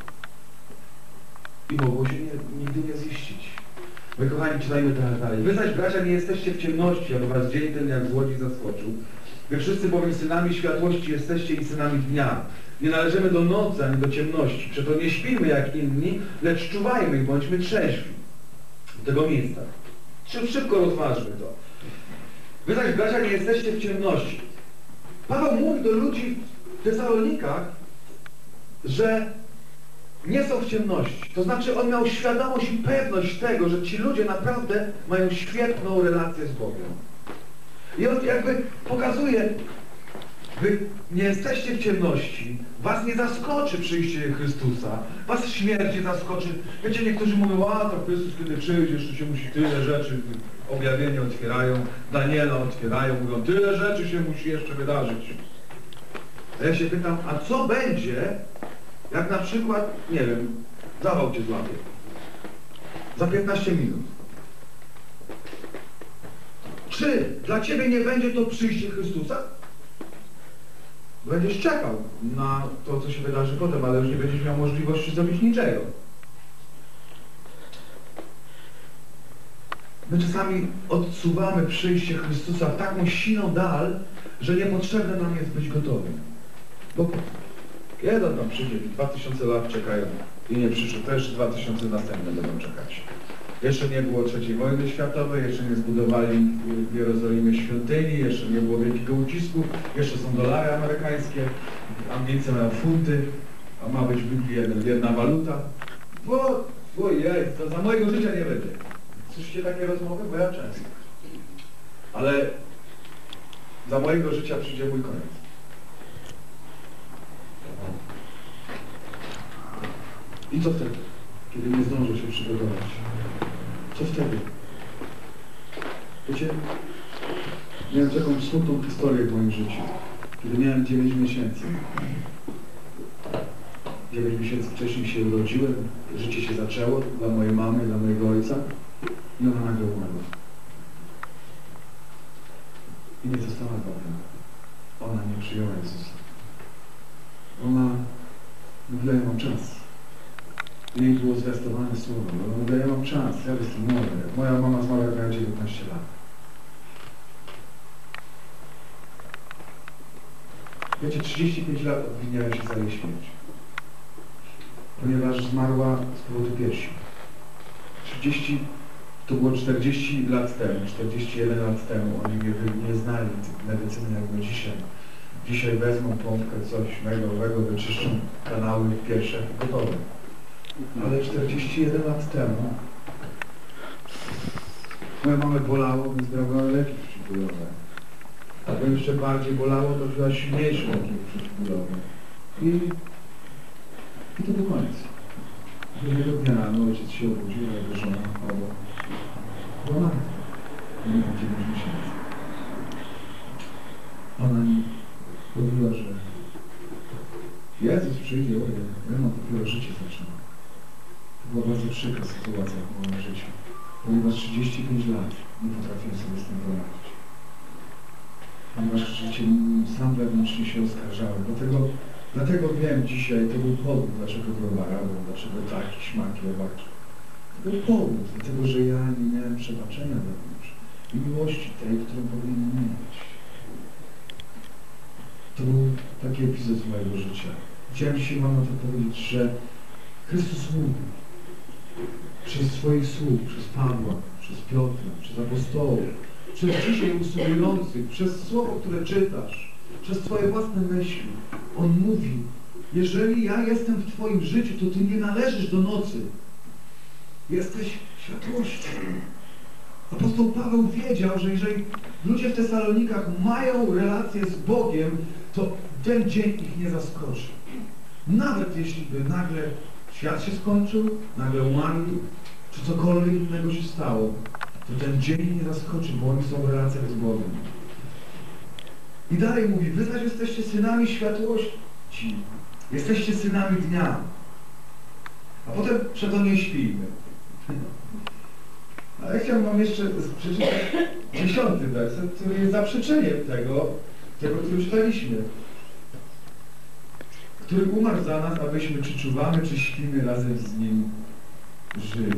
I mogło się nie, nigdy nie ziścić. My, kochani, czytajmy teraz dalej. Wy zaś, bracia, nie jesteście w ciemności, aby was dzień ten jak złodziej zaskoczył. Wy wszyscy bowiem synami światłości jesteście i synami dnia. Nie należymy do nocy, ani do ciemności. Przeto nie śpimy jak inni, lecz czuwajmy i bądźmy trzeźwi. Do tego miejsca. Szybko rozważmy to. Wy zaś, bracia, nie jesteście w ciemności. Paweł mówi do ludzi w Tesalonikach, że nie są w ciemności. To znaczy on miał świadomość i pewność tego, że ci ludzie naprawdę mają świetną relację z Bogiem. I on jakby pokazuje, wy nie jesteście w ciemności, was nie zaskoczy przyjście Chrystusa, was śmierć nie zaskoczy. Wiecie, niektórzy mówią, a to Chrystus kiedy przyjdzie, jeszcze się musi tyle rzeczy, objawienie otwierają, Daniela otwierają, mówią, tyle rzeczy się musi jeszcze wydarzyć. A ja się pytam, a co będzie, jak na przykład, nie wiem, zawał cię złapie za piętnaście minut. Czy dla Ciebie nie będzie to przyjście Chrystusa? Będziesz czekał na to, co się wydarzy potem, ale już nie będziesz miał możliwości zrobić niczego. My czasami odsuwamy przyjście Chrystusa w taką siną dal, że niepotrzebne nam jest być gotowym. Bo jeden tam przyjdzie, dwa tysiące lat czekają i nie przyszło, to jeszcze dwa tysiące następne będą czekać. Jeszcze nie było trzeciej wojny światowej, jeszcze nie zbudowali w Jerozolimie świątyni, jeszcze nie było wielkiego ucisku, jeszcze są dolary amerykańskie, Anglicy mają funty, a ma być w Biblii jedna, jedna waluta. Bo, ojej, to za mojego życia nie będzie. Słyszycie takie rozmowy? Bo ja często. Ale za mojego życia przyjdzie mój koniec. I co wtedy? Kiedy nie zdążę się przygotować? Co wtedy? Wiecie, miałem taką smutną historię w moim życiu. Kiedy miałem dziewięć miesięcy. dziewięć miesięcy wcześniej się urodziłem, życie się zaczęło dla mojej mamy, dla mojego ojca i ona nagle umarła. I nie została Bogiem. Ona nie przyjęła Jezusa. Ona mówiła, ja mam czas. Jej było zwiastowane słowo. Ona mówiła, ja mam czas, ja jestem młoda. Moja mama zmarła, jak miała dziewiętnaście lat. Wiecie, trzydzieści pięć lat obwiniałem się za jej śmierć. Ponieważ zmarła z powodu piersi. trzydzieści To było czterdzieści lat temu, czterdzieści jeden lat temu. Oni nie, nie znali medycyny jak my dzisiaj. Dzisiaj wezmą pompkę, coś megowego, wyczyszczą kanały pierwsze, gotowe. Ale czterdzieści jeden lat temu moja mamę bolało, więc brała leki przeciwbólowe. A jeszcze bardziej bolało, to wzięła silniejsze leki przeciwbólowe. I, I to do końca. Jednego dnia rano ojciec się obudził, a jego żona obok. Była matka. Nie wiem, dziewięć miesięcy. Ona mi mówiła, że Jezus przyjdzie, ojej, ja mam dopiero życie zaczynam. To była bardzo przykra sytuacja w moim życiu, ponieważ trzydzieści pięć lat nie potrafiłem sobie z tym poradzić. Ponieważ życie sam wewnętrznie się oskarżałem. Dlatego, dlatego wiem dzisiaj, to był powód, dlaczego była rada, dlaczego taki, śmaki, owaki. To był powód, dlatego że ja nie miałem przebaczenia wewnątrz i miłości tej, którą powinienem mieć. To był taki epizod z mojego życia. Chciałem dzisiaj Wam na to powiedzieć, że Chrystus mówi przez swoich słów, przez Pawła, przez Piotra, przez apostołów, przez dzisiaj usługujących, przez słowo, które czytasz, przez Twoje własne myśli. On mówi, jeżeli ja jestem w Twoim życiu, to Ty nie należysz do nocy. Jesteś światłością. Apostoł Paweł wiedział, że jeżeli ludzie w Tesalonikach mają relację z Bogiem, to ten dzień ich nie zaskoczy. Nawet jeśli by nagle świat się skończył, nagle umarli, czy cokolwiek innego się stało, to ten dzień ich nie zaskoczy, bo oni są w relacjach z Bogiem. I dalej mówi, wy zaś jesteście synami światłości, jesteście synami dnia. A potem przeto nie śpijmy. Ale ja chciałbym Wam jeszcze przeczytać dziesiąty werset, który jest zaprzeczeniem tego, tego, który czytaliśmy. Który umarł za nas, abyśmy czy czuwamy, czy śpimy razem z Nim żyli.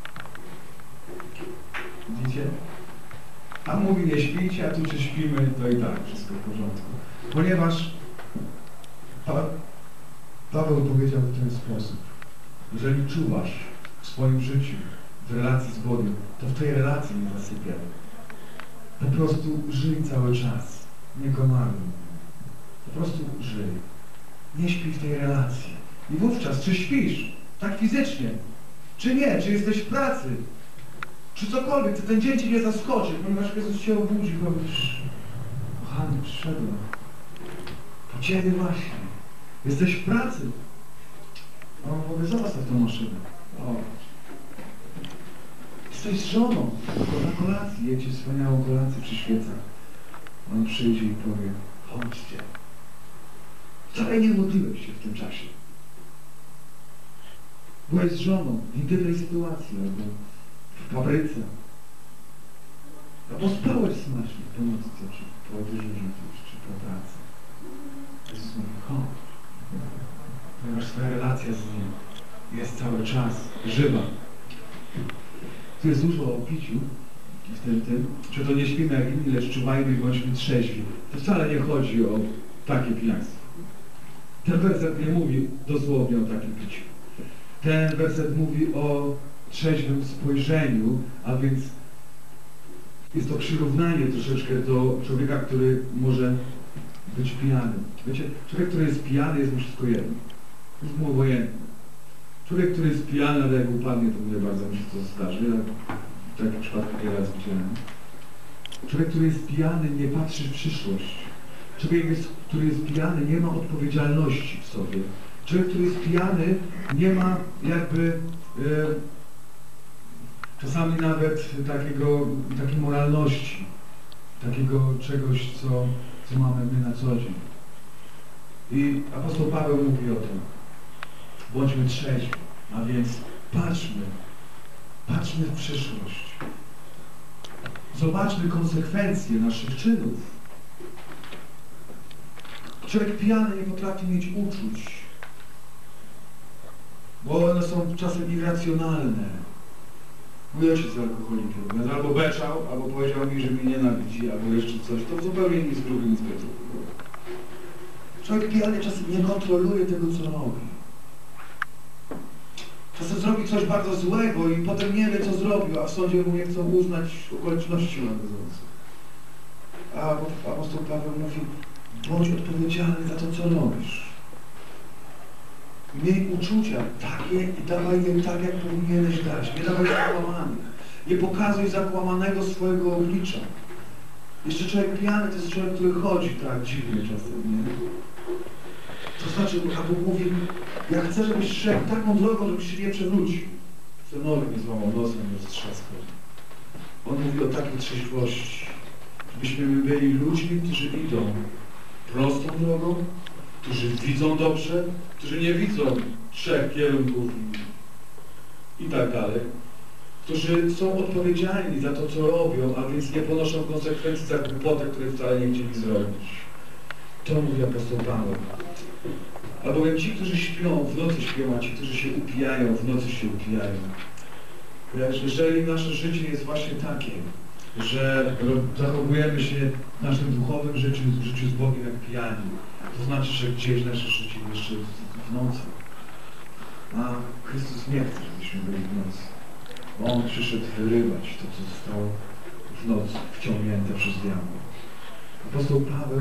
Widzicie? A mówi, nie śpijcie, a tu czy śpimy, to i tak wszystko w porządku. Ponieważ pa Paweł powiedział w ten sposób. Jeżeli czuwasz w swoim życiu, w relacji z Bogiem, to w tej relacji nie zasypiaj. Po prostu żyj cały czas. Nie komaruj. Po prostu żyj. Nie śpij w tej relacji. I wówczas, czy śpisz, tak fizycznie, czy nie, czy jesteś w pracy, czy cokolwiek, to ten dzień Cię nie zaskoczy, ponieważ Jezus Cię obudzi, powiesz, kochany, przyszedłem. Po Ciebie właśnie. Jesteś w pracy. A on powie, zostaw tą maszynę. O. Jesteś z żoną, na kolacji, jecie wspaniałą kolację przy świecach. On przyjdzie i powie, chodźcie. Wcale nie modliłeś się w tym czasie. Byłeś z żoną w intymnej sytuacji, albo w fabryce. Albo spałeś smacznie po nocy, czy po dyżurze, czy po pracy. Jezus mówi, chodź. Ponieważ twoja relacja z Nim jest cały czas żywa. Tu jest dużo o piciu w tym, tym, że to nie śpimy jak inni, lecz czuwajmy i bądźmy trzeźwi. To wcale nie chodzi o takie pijaństwo. Ten werset nie mówi dosłownie o takim piciu. Ten werset mówi o trzeźwym spojrzeniu, a więc jest to przyrównanie troszeczkę do człowieka, który może być pijany. Wiecie, człowiek, który jest pijany, jest mu wszystko jedno. Jest mu obojętny. Człowiek, który jest pijany, ale jak upadnie, to mnie bardzo mi się to zdarzy. Ja w takim przypadku wiele razy widziałem. Człowiek, który jest pijany, nie patrzy w przyszłość. Człowiek, jest, który jest pijany, nie ma odpowiedzialności w sobie. Człowiek, który jest pijany, nie ma jakby e, czasami nawet takiego, takiej moralności, takiego czegoś, co, co mamy my na co dzień. I apostoł Paweł mówi o tym. Bądźmy trzeźwi, a więc patrzmy, patrzmy w przyszłość. Zobaczmy konsekwencje naszych czynów. Człowiek pijany nie potrafi mieć uczuć, bo one są czasem irracjonalne. Mój ojciec jest alkoholikiem, więc albo beczał, albo powiedział mi, że mnie nienawidzi, albo jeszcze coś. To zupełnie nic z drugim, nic bez drugiego. Człowiek pijany czasem nie kontroluje tego, co robi. Czasem zrobi coś bardzo złego i potem nie wie, co zrobił, a w sądzie mu nie chcą uznać okoliczności nakazujących. A apostoł Paweł mówi, bądź odpowiedzialny za to, co robisz. Miej uczucia takie i dawaj je tak, jak powinieneś dać. Nie dawaj zakłamanych. Nie pokazuj zakłamanego swojego oblicza. Jeszcze człowiek pijany to jest człowiek, który chodzi tak dziwnie czasem, nie? To znaczy, a Bóg mówi, ja chcę, żebyś szedł taką drogą, żebyś się nie przewrócił. Że nogi nie złamał, nosem nie strzaskał. On mówi o takiej trzeźwości. Żebyśmy byli ludźmi, którzy idą prostą drogą, którzy widzą dobrze, którzy nie widzą trzech kierunków i, i tak dalej. Którzy są odpowiedzialni za to, co robią, a więc nie ponoszą konsekwencji za głupotę, której wcale nie chcieli zrobić. To mówi apostoł Paweł. Albowiem ci, którzy śpią, w nocy śpią, a ci, którzy się upijają, w nocy się upijają. Jeżeli nasze życie jest właśnie takie, że zachowujemy się w naszym duchowym życiu, w życiu z Bogiem jak pijani, to znaczy, że gdzieś nasze życie jeszcze w nocy. A Chrystus nie chce, żebyśmy byli w nocy. Bo On przyszedł wyrywać to, co zostało w nocy wciągnięte przez diabła. Apostoł Paweł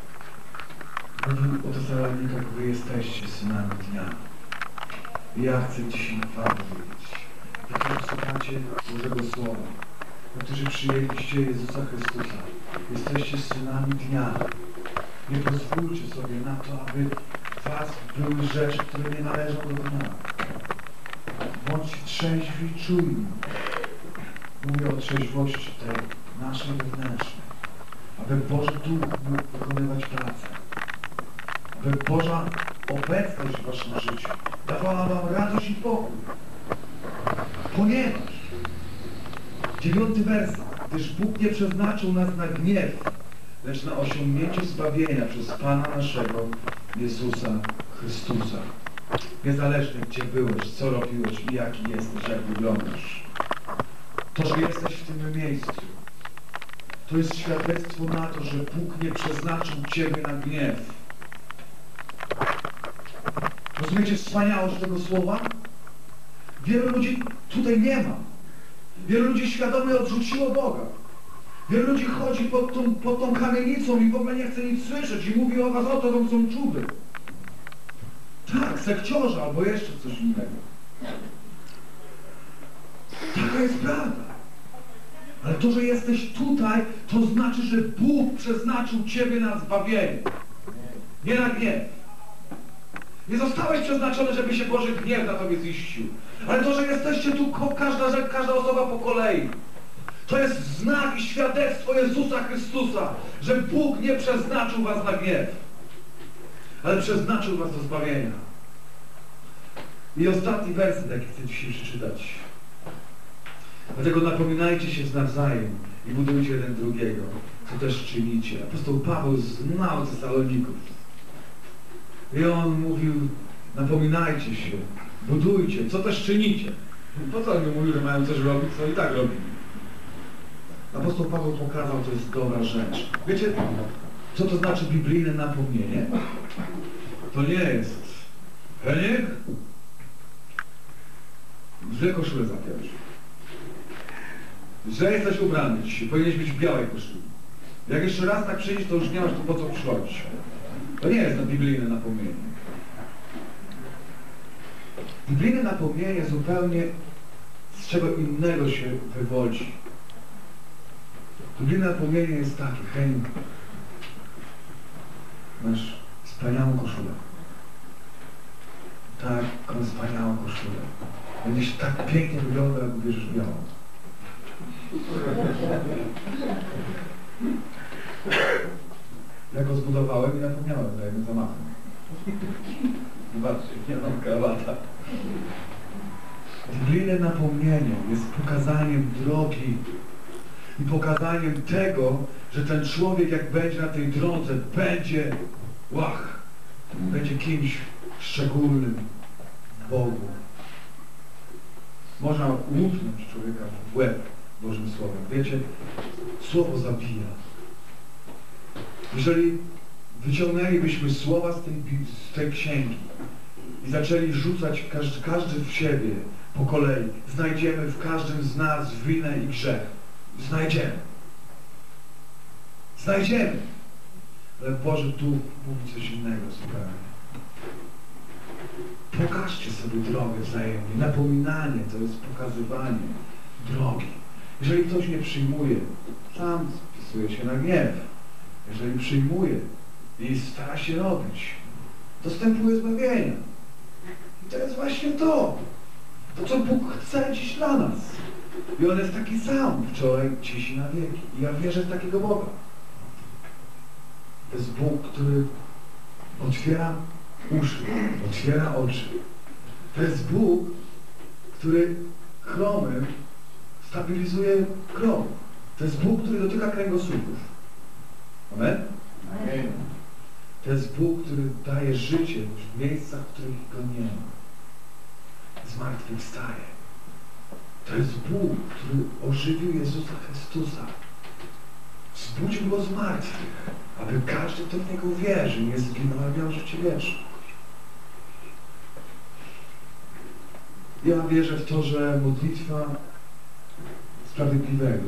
mówił o Tesalonikach, wy jesteście synami dnia. I ja chcę dzisiaj wam powiedzieć, wy, którzy słuchacie Bożego Słowa, wy, którzy przyjęliście Jezusa Chrystusa, jesteście synami dnia. Nie pozwólcie sobie na to, aby w was były rzeczy, które nie należą do dnia. Bądźcie trzeźwi, czujni. Mówię o trzeźwości tej naszej wewnętrznej. Aby Boży Duch mógł wykonywać pracę. Aby Boża obecność w waszym życiu dawała wam radość i pokój. Ponieważ dziewiąty werset, gdyż Bóg nie przeznaczył nas na gniew, lecz na osiągnięcie zbawienia przez Pana naszego Jezusa Chrystusa. Niezależnie gdzie byłeś, co robiłeś i jaki jesteś, jak wyglądasz. To, że jesteś w tym miejscu, to jest świadectwo na to, że Bóg nie przeznaczył ciebie na gniew. Rozumiecie wspaniałość tego słowa? Wielu ludzi tutaj nie ma. Wielu ludzi świadomie odrzuciło Boga. Wielu ludzi chodzi pod tą, pod tą kamienicą i w ogóle nie chce nic słyszeć i mówi o was, o to to są czuby. Tak, sekciorza albo jeszcze coś innego. Taka jest prawda. Ale to, że jesteś tutaj, to znaczy, że Bóg przeznaczył ciebie na zbawienie. Nie na gniew. Nie zostałeś przeznaczony, żeby się Boży gniew na tobie ziścił. Ale to, że jesteście tu, każda, każda osoba po kolei, to jest znak i świadectwo Jezusa Chrystusa, że Bóg nie przeznaczył was na gniew, ale przeznaczył was do zbawienia. I ostatni werset, jaki chcę dzisiaj przeczytać. Dlatego napominajcie się nawzajem i budujcie jeden drugiego, co też czynicie. Apostoł Paweł znał Tesaloników. I on mówił, napominajcie się, budujcie, co też czynicie. Po co on mi mówił, że mają coś robić, co i tak robili. Apostoł Paweł pokazał, to jest dobra rzecz. Wiecie, co to znaczy biblijne napomnienie? To nie jest Heniek, źle koszulę zapiąć. Źle jesteś ubrany dzisiaj, powinieneś być w białej koszuli. Jak jeszcze raz tak przyjdziesz, to już nie masz tu po co przychodzić. To nie jest biblijne napomnienie. Biblijne napomnienie zupełnie z czego innego się wywodzi. Biblijne napomnienie jest takie, Heniu, masz wspaniałą koszulę. Taką wspaniałą koszulę. Będziesz tak pięknie wyglądał, jak ubierzesz białą. Ja go zbudowałem i napomniałem dajmy zamachem. Zobaczcie, nie mam krawata. Biblijne napomnienie jest pokazaniem drogi i pokazaniem tego, że ten człowiek, jak będzie na tej drodze, będzie łach, będzie kimś szczególnym w Bogu. Można łupnąć człowieka w łeb Bożym Słowem. Wiecie, Słowo zabija. Jeżeli wyciągnęlibyśmy słowa z tej, z tej księgi i zaczęli rzucać każdy, każdy w siebie po kolei. Znajdziemy w każdym z nas winę i grzech. Znajdziemy. Znajdziemy. Ale Boży Duch mówi coś innego zupełnie. Pokażcie sobie drogę wzajemnie. Napominanie to jest pokazywanie drogi. Jeżeli ktoś nie przyjmuje, sam spisuje się na gniew. Jeżeli przyjmuje i stara się robić, dostępuje zbawienia. I to jest właśnie to. To, co Bóg chce dziś dla nas. I On jest taki sam wczoraj, dziś i na wieki. I ja wierzę w takiego Boga. To jest Bóg, który otwiera uszy, otwiera oczy. To jest Bóg, który chromym stabilizuje krąg. To jest Bóg, który dotyka kręgosłupów. Amen? Amen. To jest Bóg, który daje życie w miejscach, w których Go nie ma. Zmartwychwstaje. To jest Bóg, który ożywił Jezusa Chrystusa. Wzbudził Go z martwych, aby każdy, kto w Niego wierzy, nie zginął, ale miał życie wieczne. Ja wierzę w to, że modlitwa sprawiedliwego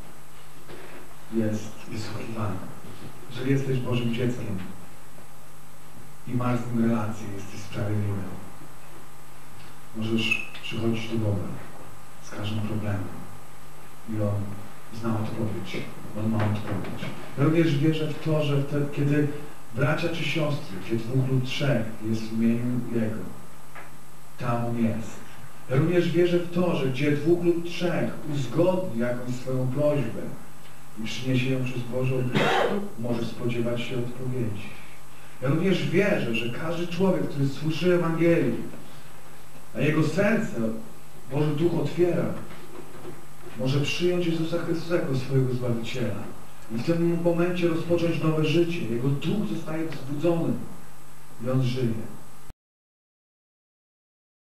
jest wysłuchiwana. Jeżeli jesteś Bożym dzieckiem i masz z nim relację, jesteś sprawiedliwy, możesz przychodzić do Boga z każdym problemem i On zna odpowiedź. On ma odpowiedź. Ja również wierzę w to, że wtedy, kiedy bracia czy siostry, gdzie dwóch lub trzech jest w imieniu Jego, tam On jest. Ja również wierzę w to, że gdzie dwóch lub trzech uzgodni jakąś swoją prośbę i przyniesie ją przez Bożą opiekę, może spodziewać się odpowiedzi. Ja również wierzę, że każdy człowiek, który słyszy Ewangelię, a jego serce Boży Duch otwiera, może przyjąć Jezusa Chrystusa jako swojego Zbawiciela i w tym momencie rozpocząć nowe życie. Jego duch zostaje wzbudzony i on żyje.